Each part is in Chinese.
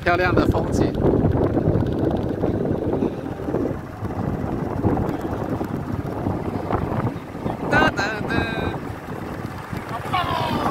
漂亮的风景。哒哒哒，好棒哦！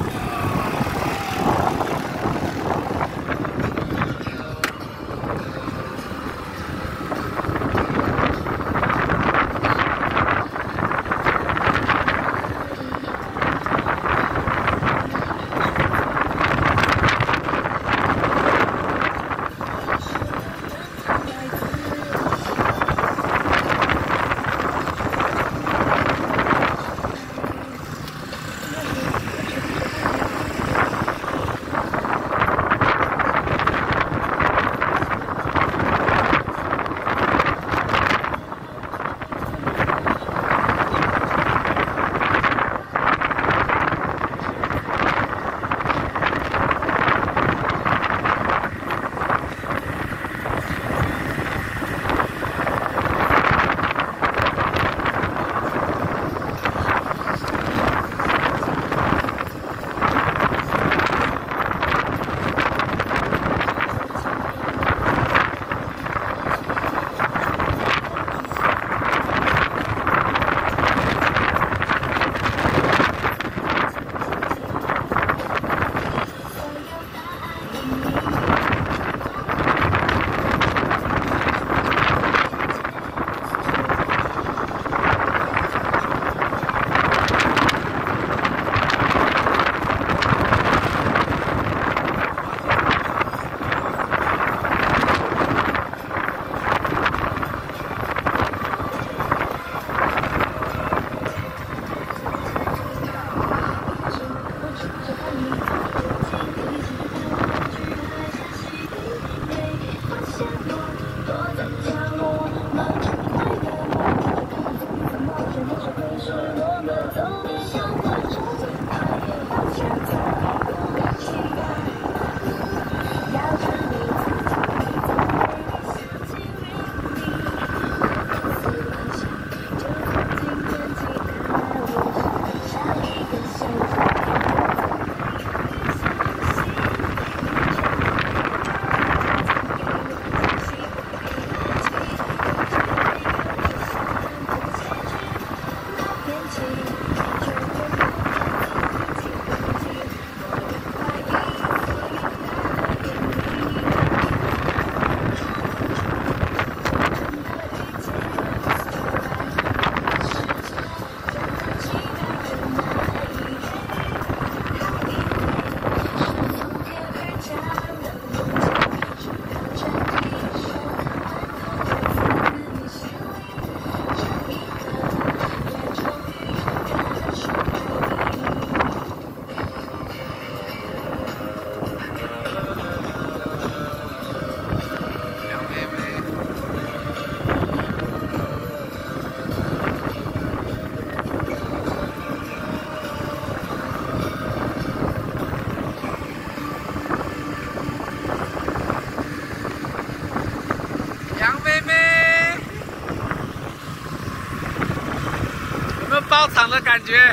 包场的感觉，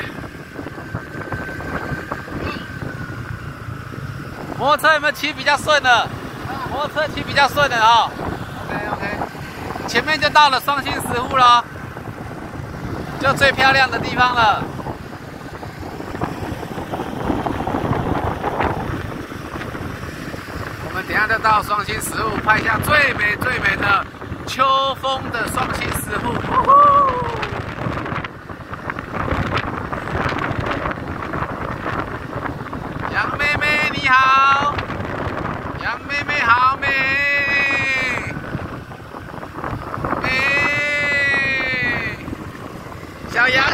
摩托车有没有骑比较顺的？摩托车骑比较顺的啊、OK， 前面就到了双星石户了，就最漂亮的地方了。我们等一下就到双星石户，拍下最美的秋风的双星石户。杨妹妹你好，杨妹妹好美，小杨，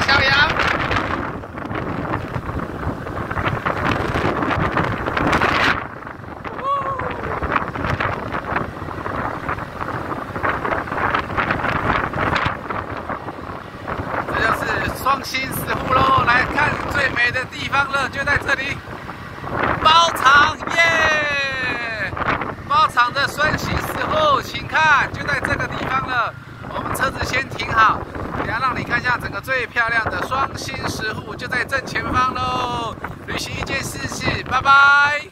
这就是双星石户喽，来看最美的地方了，就在这里。包场耶！包场的双星石户，请看，就在这个地方了。我们车子先停好，等下让你看一下整个最漂亮的双星石户，就在正前方喽。旅行一件事情，拜拜。